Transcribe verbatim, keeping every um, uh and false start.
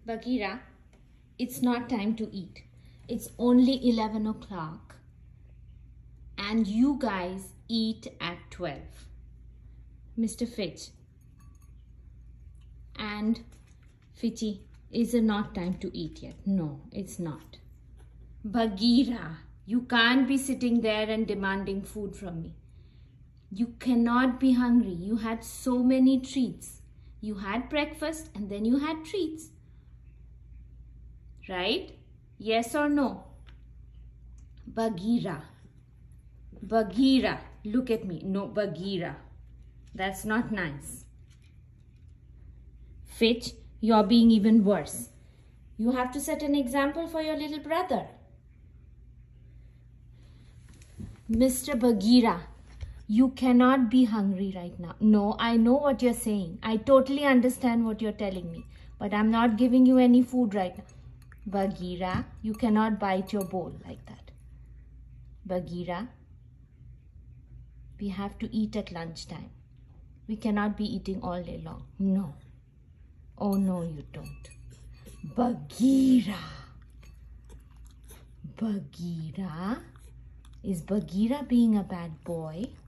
Bagheera, it's not time to eat. It's only eleven o'clock and you guys eat at twelve. Mister Fitch and Fitchy, is it not time to eat yet? No, it's not. Bagheera, you can't be sitting there and demanding food from me. You cannot be hungry. You had so many treats. You had breakfast and then you had treats. Right? Yes or no? Bagheera. Bagheera. Look at me. No, Bagheera. That's not nice. Fitch, you're being even worse. You have to set an example for your little brother. Mister Bagheera, you cannot be hungry right now. No, I know what you're saying. I totally understand what you're telling me. But I'm not giving you any food right now. Bagheera, you cannot bite your bowl like that. Bagheera, we have to eat at lunchtime. We cannot be eating all day long. No. Oh, no, you don't. Bagheera. Bagheera. Is Bagheera being a bad boy?